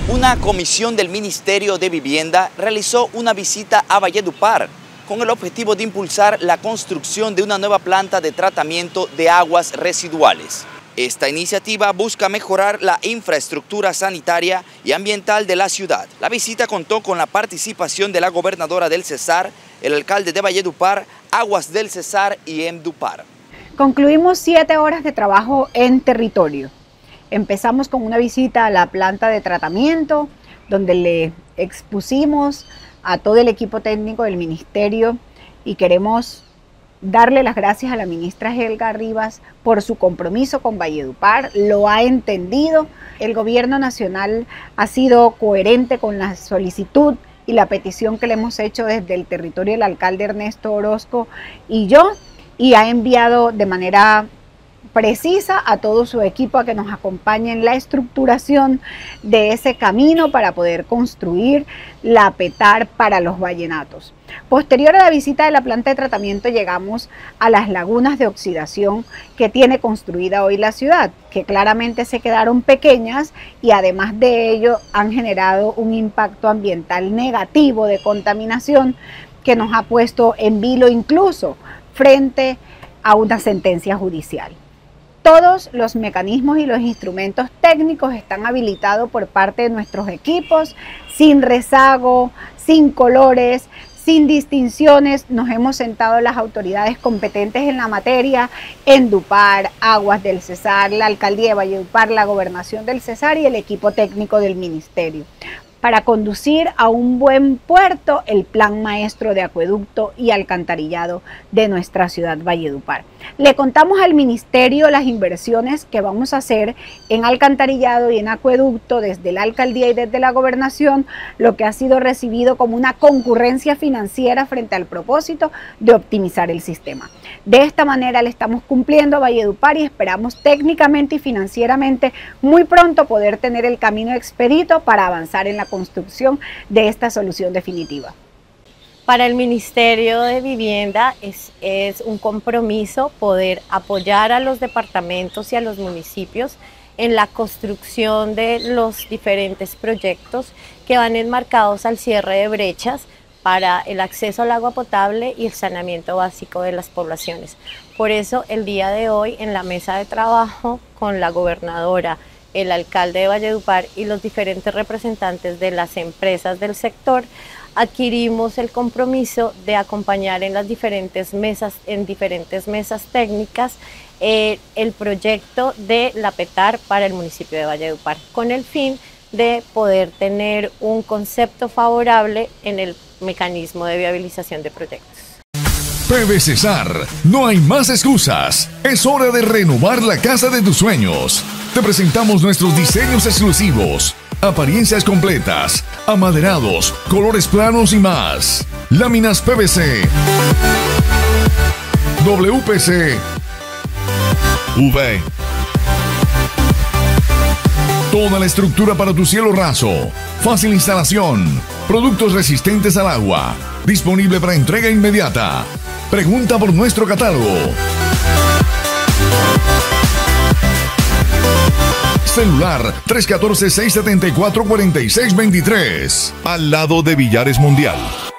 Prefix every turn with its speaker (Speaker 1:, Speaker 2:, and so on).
Speaker 1: Una comisión del Ministerio de Vivienda realizó una visita a Valledupar con el objetivo de impulsar la construcción de una nueva planta de tratamiento de aguas residuales. Esta iniciativa busca mejorar la infraestructura sanitaria y ambiental de la ciudad. La visita contó con la participación de la gobernadora del Cesar, el alcalde de Valledupar, Aguas del Cesar y Emdupar.
Speaker 2: Concluimos 7 horas de trabajo en territorio. Empezamos con una visita a la planta de tratamiento, donde le expusimos a todo el equipo técnico del ministerio y queremos darle las gracias a la ministra Helga Rivas por su compromiso con Valledupar. Lo ha entendido. El gobierno nacional ha sido coherente con la solicitud y la petición que le hemos hecho desde el territorio del alcalde Ernesto Orozco y yo, y ha enviado de manera precisa a todo su equipo a que nos acompañe en la estructuración de ese camino para poder construir la PETAR para los vallenatos. Posterior a la visita de la planta de tratamiento llegamos a las lagunas de oxidación que tiene construida hoy la ciudad, que claramente se quedaron pequeñas y además de ello han generado un impacto ambiental negativo de contaminación que nos ha puesto en vilo incluso frente a una sentencia judicial. Todos los mecanismos y los instrumentos técnicos están habilitados por parte de nuestros equipos, sin rezago, sin colores, sin distinciones. Nos hemos sentado las autoridades competentes en la materia, Emdupar, Aguas del Cesar, la Alcaldía de Valledupar, la Gobernación del Cesar y el equipo técnico del Ministerio, para conducir a un buen puerto el plan maestro de acueducto y alcantarillado de nuestra ciudad Valledupar. Le contamos al ministerio las inversiones que vamos a hacer en alcantarillado y en acueducto desde la alcaldía y desde la gobernación, lo que ha sido recibido como una concurrencia financiera frente al propósito de optimizar el sistema. De esta manera le estamos cumpliendo a Valledupar y esperamos técnicamente y financieramente muy pronto poder tener el camino expedito para avanzar en la construcción de esta solución definitiva.
Speaker 3: Para el Ministerio de Vivienda es un compromiso poder apoyar a los departamentos y a los municipios en la construcción de los diferentes proyectos que van enmarcados al cierre de brechas para el acceso al agua potable y el saneamiento básico de las poblaciones. Por eso el día de hoy en la mesa de trabajo con la gobernadora, el alcalde de Valledupar y los diferentes representantes de las empresas del sector, adquirimos el compromiso de acompañar en las diferentes mesas técnicas el proyecto de la PETAR para el municipio de Valledupar, con el fin de poder tener un concepto favorable en el mecanismo de viabilización de proyectos.
Speaker 4: PV Cesar, no hay más excusas. Es hora de renovar la casa de tus sueños. Te presentamos nuestros diseños exclusivos, apariencias completas, amaderados, colores planos y más. Láminas PVC, WPC, UV. Toda la estructura para tu cielo raso. Fácil instalación. Productos resistentes al agua. Disponible para entrega inmediata. Pregunta por nuestro catálogo. Celular 314-674-4623. Al lado de Villares Mundial.